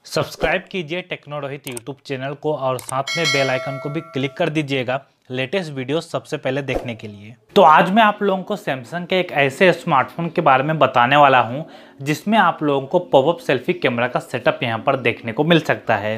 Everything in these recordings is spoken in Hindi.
सब्सक्राइब कीजिए टेक्नोरोहित यूट्यूब चैनल को और साथ में बेल आइकन को भी क्लिक कर दीजिएगा लेटेस्ट वीडियो सबसे पहले देखने के लिए। तो आज मैं आप लोगों को सैमसंग के एक ऐसे स्मार्टफोन के बारे में बताने वाला हूं जिसमें आप लोगों को पॉपअप सेल्फी कैमरा का सेटअप यहां पर देखने को मिल सकता है।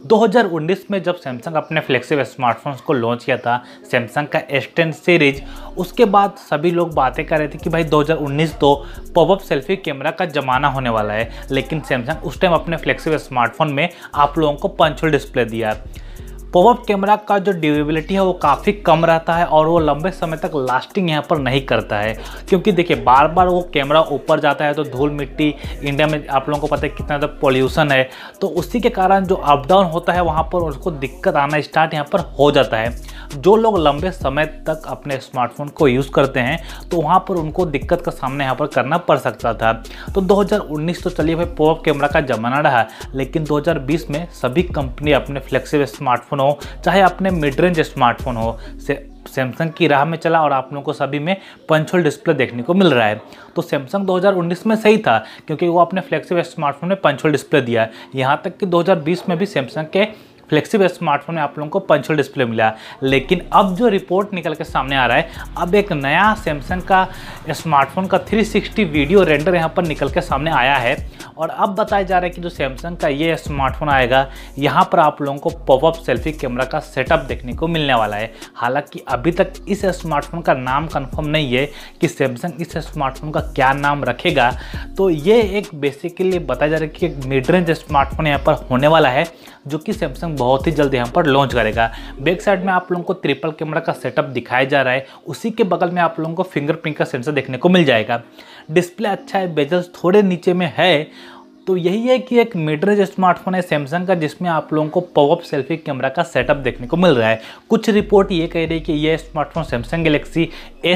2019 में जब सैमसंग अपने फ्लैगशिप स्मार्टफोन्स को लॉन्च किया था सैमसंग का S10 सीरीज, उसके बाद सभी लोग बातें कर रहे थे कि भाई 2019 तो पॉपअप सेल्फी कैमरा का ज़माना होने वाला है, लेकिन सैमसंग उस टाइम अपने फ्लैगशिप स्मार्टफोन में आप लोगों को पंच होल डिस्प्ले दिया। पॉपअप कैमरा का जो ड्यूरेबिलिटी है वो काफ़ी कम रहता है और वो लंबे समय तक लास्टिंग यहाँ पर नहीं करता है, क्योंकि देखिए बार बार वो कैमरा ऊपर जाता है तो धूल मिट्टी, इंडिया में आप लोगों को पता है कितना ज़्यादा पॉल्यूशन है, तो उसी के कारण जो अप डाउन होता है वहाँ पर उसको दिक्कत आना स्टार्ट यहाँ पर हो जाता है। जो लोग लंबे समय तक अपने स्मार्टफोन को यूज़ करते हैं तो वहाँ पर उनको दिक्कत का सामना यहाँ पर करना पड़ सकता था। तो 2019 तो चलिए भाई पॉपअप कैमरा का ज़माना रहा, लेकिन 2020 में सभी कंपनी अपने फ्लैगशिप स्मार्टफोन हो चाहे अपने मिड रेंज स्मार्टफोन हो सैमसंग की राह में चला और आप लोगों को सभी में पंच होल डिस्प्ले देखने को मिल रहा है। तो सैमसंग 2019 में सही था क्योंकि वो अपने फ्लैगशिप स्मार्टफोन में पंच होल डिस्प्ले दिया। यहाँ तक कि 2020 में भी सैमसंग के फ्लैगशिप स्मार्टफोन में आप लोगों को पंच होल डिस्प्ले मिला, लेकिन अब जो रिपोर्ट निकल के सामने आ रहा है, अब एक नया सैमसंग का स्मार्टफोन का 360 वीडियो रेंडर यहाँ पर निकल के सामने आया है और अब बताया जा रहा है कि जो सैमसंग का ये स्मार्टफोन आएगा यहाँ पर आप लोगों को पॉपअप सेल्फी कैमरा का सेटअप देखने को मिलने वाला है। हालांकि अभी तक इस स्मार्टफोन का नाम कंफर्म नहीं है कि सैमसंग इस स्मार्टफोन का क्या नाम रखेगा। तो ये एक बेसिकली बताया जा रहा है कि एक मिड रेंज स्मार्टफोन यहाँ पर होने वाला है जो कि सैमसंग बहुत ही जल्द यहाँ पर लॉन्च करेगा। बैक साइड में आप लोगों को ट्रिपल कैमरा का सेटअप दिखाया जा रहा है, उसी के बगल में आप लोगों को फिंगरप्रिंट का सेंसर देखने को मिल जाएगा। डिस्प्ले अच्छा है, बेजल्स थोड़े नीचे में है, तो यही है कि एक मिड रेंज स्मार्टफोन है सैमसंग का जिसमें आप लोगों को पॉपअप सेल्फी कैमरा का सेटअप देखने को मिल रहा है। कुछ रिपोर्ट ये कह रही है कि यह स्मार्टफोन सैमसंग गैलेक्सी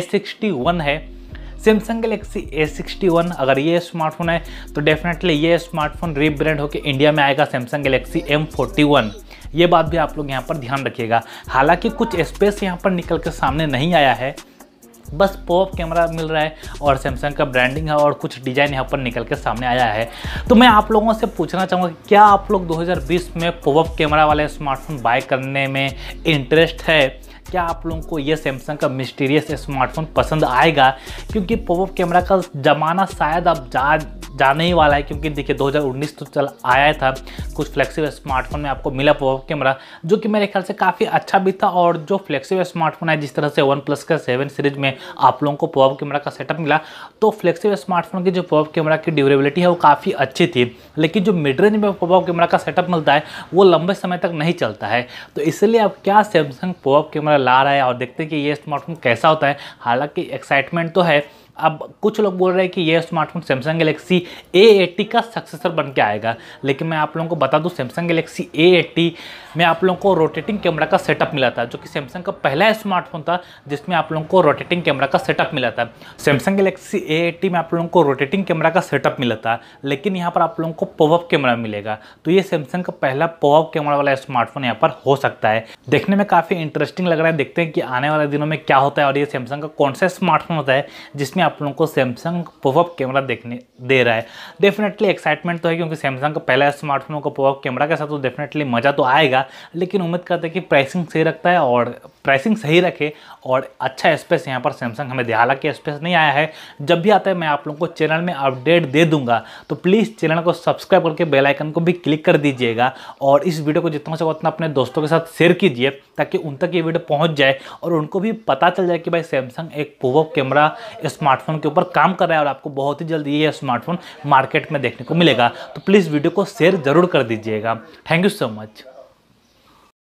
A61 है। सैमसंग गैलेक्सी A61 अगर ये स्मार्टफोन है तो डेफिनेटली ये स्मार्टफोन रीब्रांड होकर इंडिया में आएगा सैमसंग गैलेक्सी M41। ये बात भी आप लोग यहाँ पर ध्यान रखिएगा। हालांकि कुछ स्पेस यहाँ पर निकल के सामने नहीं आया है, बस पॉपअप कैमरा मिल रहा है और सैमसंग का ब्रांडिंग है और कुछ डिज़ाइन यहाँ पर निकल के सामने आया है। तो मैं आप लोगों से पूछना चाहूँगा कि क्या आप लोग 2020 में पॉपअप कैमरा वाले स्मार्टफोन बाय करने में इंटरेस्ट है? क्या आप लोगों को ये सैमसंग का मिस्टीरियस स्मार्टफोन पसंद आएगा? क्योंकि पॉपअप कैमरा का ज़माना शायद अब जाने ही वाला है, क्योंकि देखिए 2019 तो चल आया था, कुछ फ्लैगशिप स्मार्टफोन में आपको मिला पॉपअप कैमरा जो कि मेरे ख्याल से काफ़ी अच्छा भी था। और जो फ्लैगशिप स्मार्टफोन है जिस तरह से OnePlus का 7 सीरीज में आप लोगों को पॉपअप कैमरा का सेटअप मिला, तो फ्लैगशिप स्मार्टफोन की जो पॉपअप कैमरा की ड्यूरेबिलिटी है वो काफ़ी अच्छी थी, लेकिन जो मिड रेंज में पॉपअप कैमरा का सेटअप मिलता है वो लंबे समय तक नहीं चलता है। तो इसलिए अब क्या सैमसंग पॉपअप कैमरा ला रहा है और देखते हैं कि ये स्मार्टफोन कैसा होता है। हालांकि एक्साइटमेंट तो है। अब कुछ लोग बोल रहे हैं कि यह स्मार्टफोन सैमसंग गैलेक्सी A80 का सक्सेसर बन के आएगा, लेकिन मैं आप लोगों को बता दूं सैमसंग गैलेक्सी A80 में आप लोगों को रोटेटिंग कैमरा का सेटअप मिला था, जो कि सैमसंग का पहला स्मार्टफोन था जिसमें आप लोगों को रोटेटिंग कैमरा का सेटअप मिला था। सैमसंग गैलेक्सी A80 में आप लोगों को रोटेटिंग कैमरा का सेटअप मिला था, लेकिन यहाँ पर आप लोगों को पॉपअप कैमरा मिलेगा। तो ये सैमसंग का पहला पॉपअप कैमरा वाला स्मार्टफोन यहाँ पर हो सकता है। देखने में काफ़ी इंटरेस्टिंग लग रहा है, देखते हैं कि आने वाले दिनों में क्या होता है और ये सैमसंग का कौन सा स्मार्टफोन होता है जिसमें आप लोगों को सैमसंग पॉपअप कैमरा देखने दे रहा है। डेफिनेटली एक्साइटमेंट तो है, क्योंकि सैमसंग का पहला स्मार्टफोन को पॉपअप कैमरा के साथ तो डेफिनेटली मज़ा तो आएगा, लेकिन उम्मीद करते हैं कि प्राइसिंग सही रखता है और प्राइसिंग सही रखे और अच्छा स्पेस यहाँ पर सैमसंग हमें दे। हालांकि स्पेस नहीं आया है, जब भी आता है मैं आप लोगों को चैनल में अपडेट दे दूंगा, तो प्लीज़ चैनल को सब्सक्राइब करके बेल आइकन को भी क्लिक कर दीजिएगा और इस वीडियो को जितना हो सके उतना अपने दोस्तों के साथ शेयर कीजिए ताकि उन तक ये वीडियो पहुँच जाए और उनको भी पता चल जाए कि भाई सैमसंग एक पॉपअप कैमरा स्मार्टफोन के ऊपर काम कर रहा है और आपको बहुत ही जल्द ये स्मार्टफोन मार्केट में देखने को मिलेगा। तो प्लीज़ वीडियो को शेयर जरूर कर दीजिएगा। Thank you so much.